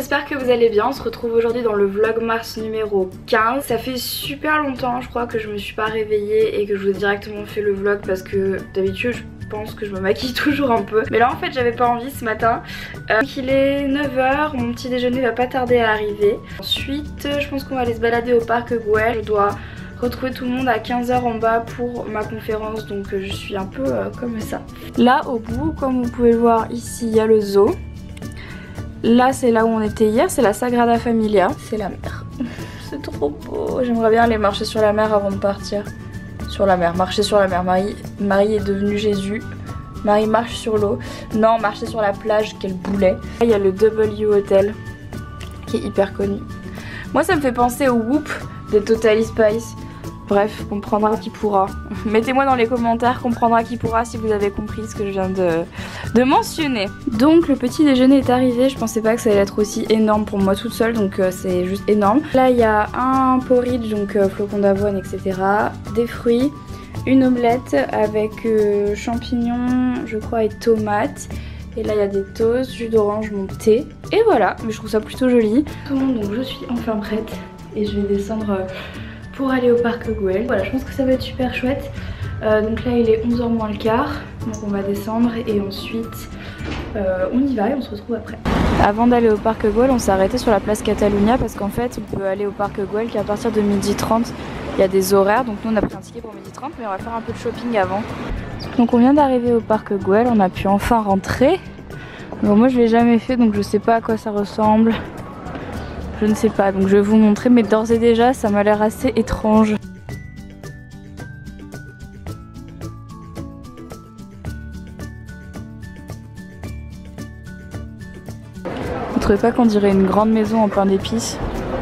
j'espère que vous allez bien. On se retrouve aujourd'hui dans le vlogmas numéro 15. Ça fait super longtemps je crois que je me suis pas réveillée et que je vous ai directement fait le vlog parce que d'habitude je pense que je me maquille toujours un peu. Mais là en fait j'avais pas envie ce matin. Donc il est 9h, mon petit déjeuner va pas tarder à arriver. Ensuite je pense qu'on va aller se balader au parc Güell. Je dois retrouver tout le monde à 15h en bas pour ma conférence, donc je suis un peu comme ça. Là au bout, comme vous pouvez le voir ici, il y a le zoo. Là c'est là où on était hier, c'est la Sagrada Familia. C'est la mer. C'est trop beau. J'aimerais bien aller marcher sur la mer avant de partir. Sur la mer, marcher sur la mer. Marie est devenue Jésus. Marie marche sur l'eau. Non, marcher sur la plage, quel boulet. Là, il y a le W Hotel qui est hyper connu. Moi ça me fait penser au Whoop de Totally Spice. Bref, comprendra qui pourra. Mettez-moi dans les commentaires, comprendra qui pourra si vous avez compris ce que je viens de mentionner. Donc le petit déjeuner est arrivé, je pensais pas que ça allait être aussi énorme pour moi toute seule, donc c'est juste énorme. Là il y a un porridge, donc flocons d'avoine, etc. Des fruits, une omelette avec champignons, je crois, et tomates. Et là il y a des toasts, jus d'orange, mon thé. Et voilà, mais je trouve ça plutôt joli. Tout le monde, donc je suis enfin prête et je vais descendre pour aller au parc Güell. Voilà, je pense que ça va être super chouette. Donc là il est 11h moins le quart, donc on va descendre et ensuite on y va et on se retrouve après. Avant d'aller au parc Güell, on s'est arrêté sur la place Catalunya parce qu'en fait on peut aller au parc Güell qu'à partir de 12h30. Il y a des horaires, donc nous on a pris un ticket pour 12h30, mais on va faire un peu de shopping avant. Donc on vient d'arriver au parc Güell, on a pu enfin rentrer. Bon, moi je l'ai jamais fait donc je sais pas à quoi ça ressemble. Je ne sais pas, donc je vais vous montrer, mais d'ores et déjà ça m'a l'air assez étrange. Vous trouvez pas qu'on dirait une grande maison en pain d'épices?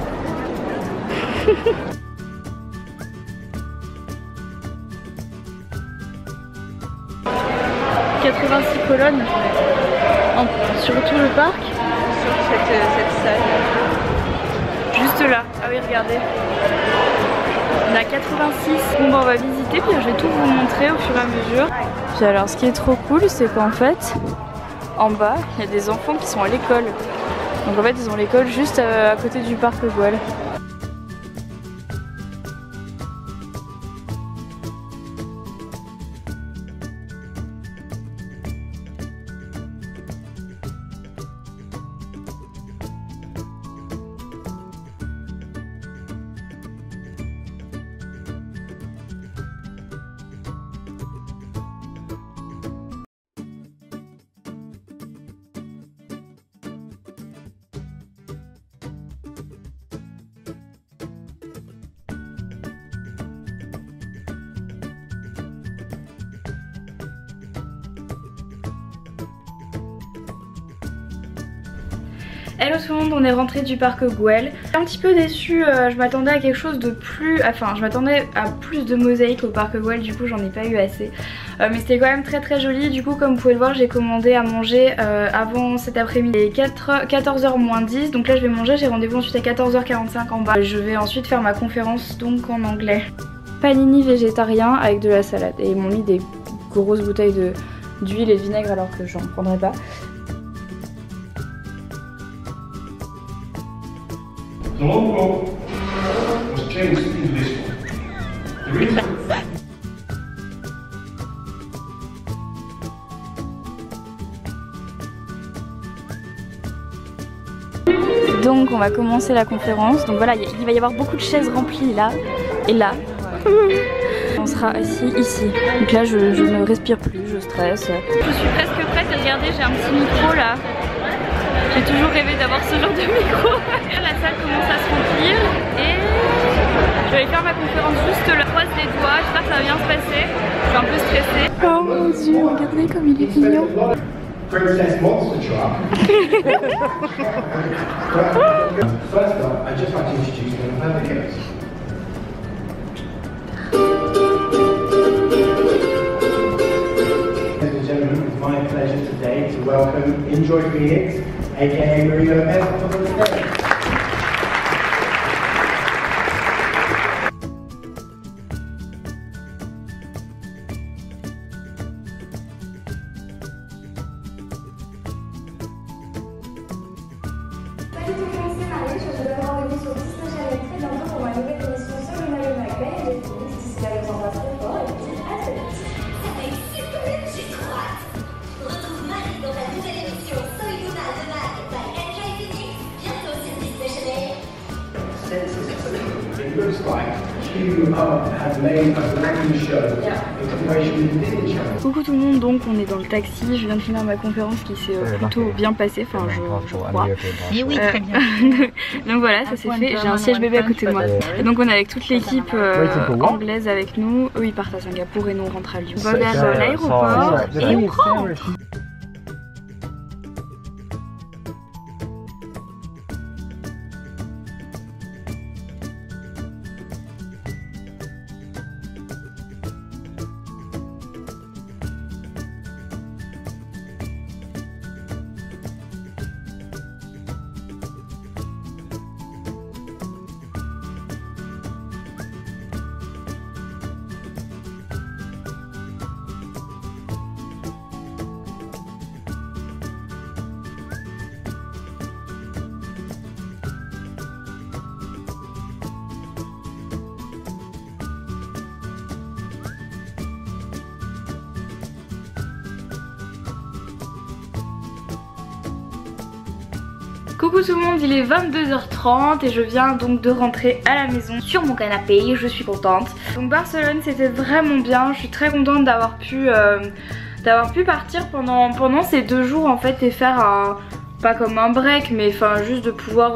86 colonnes sur tout le parc. Sur cette salle. Juste là. Ah oui, regardez. On a 86. Bon bah on va visiter, puis je vais tout vous montrer au fur et à mesure. Puis alors ce qui est trop cool, c'est qu'en fait, en bas, il y a des enfants qui sont à l'école. Donc en fait ils ont l'école juste à côté du parc Güell. Hello tout le monde, on est rentré du parc Güell. Un petit peu déçue, je m'attendais à quelque chose de plus... Enfin, je m'attendais à plus de mosaïques au parc Güell, du coup j'en ai pas eu assez. Mais c'était quand même très joli. Du coup comme vous pouvez le voir, j'ai commandé à manger avant cet après-midi. Il est 14h moins 10, donc là je vais manger, j'ai rendez-vous ensuite à 14h45 en bas. Je vais ensuite faire ma conférence donc en anglais. Panini végétarien avec de la salade. Et ils m'ont mis des grosses bouteilles d'huile et de vinaigre alors que j'en prendrais pas. The logo was changed into this one. The reason Donc on va commencer la conférence. Donc voilà, il va y avoir beaucoup de chaises remplies là et là. On sera assis ici. Donc là je ne respire plus, je stresse. Je suis presque prête et regardez, j'ai un petit micro là. J'ai toujours rêvé d'avoir ce genre de micro. La salle commence à se remplir et je vais aller faire ma conférence juste là. Je croise les doigts, j'espère que ça va bien se passer. Je suis un peu stressée. Oh mon dieu, regardez comme il est mignon. Princess Monster Truck. First up, I'd just like to introduce one of our guests. Ladies and gentlemen, it's my pleasure today to welcome Enjoy Phoenix, aka Maria Lopez, up on the stage. Coucou tout le monde, donc on est dans le taxi, je viens de finir ma conférence qui s'est plutôt bien passée, enfin je crois. Et oui, très bien. Donc voilà, ça s'est fait, j'ai un siège bébé à côté de moi. Et donc on est avec toute l'équipe anglaise avec nous, eux ils partent à Singapour et nous on rentre à Lyon. On va vers l'aéroport et on rentre. Coucou tout le monde, il est 22h30 et je viens donc de rentrer à la maison sur mon canapé, je suis contente. Donc Barcelone c'était vraiment bien, je suis très contente d'avoir pu partir pendant ces 2 jours en fait et faire un, pas comme un break mais enfin juste de pouvoir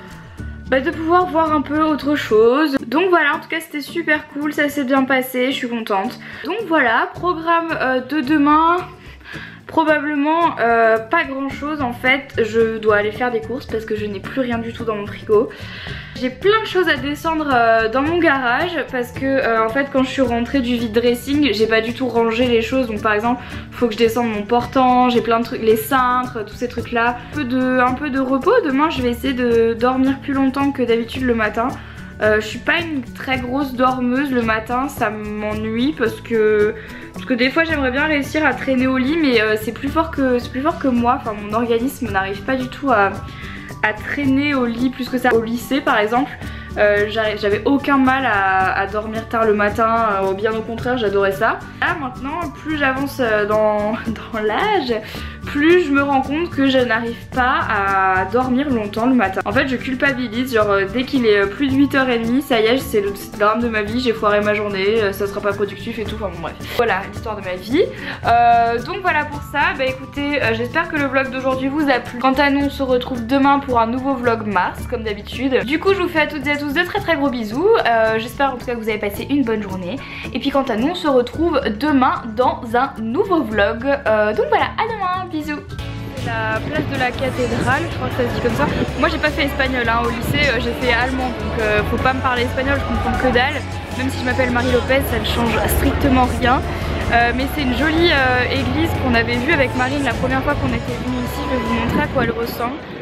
voir un peu autre chose. Donc voilà, en tout cas c'était super cool, ça s'est bien passé, je suis contente. Donc voilà, programme de demain. Probablement pas grand chose en fait, je dois aller faire des courses parce que je n'ai plus rien du tout dans mon frigo. J'ai plein de choses à descendre dans mon garage parce que en fait quand je suis rentrée du vide dressing j'ai pas du tout rangé les choses. Donc par exemple faut que je descende mon portant, j'ai plein de trucs, les cintres, tous ces trucs là. Un peu de repos, demain je vais essayer de dormir plus longtemps que d'habitude le matin. Je suis pas une très grosse dormeuse le matin, ça m'ennuie parce que des fois j'aimerais bien réussir à traîner au lit mais c'est plus fort que moi, enfin mon organisme n'arrive pas du tout à traîner au lit plus que ça. Au lycée par exemple, j'avais aucun mal à dormir tard le matin, bien au contraire j'adorais ça. Là maintenant plus j'avance dans l'âge, plus je me rends compte que je n'arrive pas à dormir longtemps le matin. En fait je culpabilise, genre dès qu'il est plus de 8h30 ça y est c'est le drame de ma vie, j'ai foiré ma journée, ça sera pas productif et tout, enfin bon bref. Voilà l'histoire de ma vie. Donc voilà pour ça, bah écoutez j'espère que le vlog d'aujourd'hui vous a plu. Quant à nous on se retrouve demain pour un nouveau vlog Mars comme d'habitude. Du coup je vous fais à toutes et à tous de très gros bisous, j'espère en tout cas que vous avez passé une bonne journée. Et puis quant à nous on se retrouve demain dans un nouveau vlog, donc voilà, à demain, bisous. La place de la cathédrale, je crois que ça se dit comme ça. Moi j'ai pas fait espagnol hein, au lycée, j'ai fait allemand donc faut pas me parler espagnol, je comprends que dalle. Même si je m'appelle Marie Lopez ça ne change strictement rien. Mais c'est une jolie église qu'on avait vue avec Marine la première fois qu'on était venu ici, je vais vous montrer à quoi elle ressemble.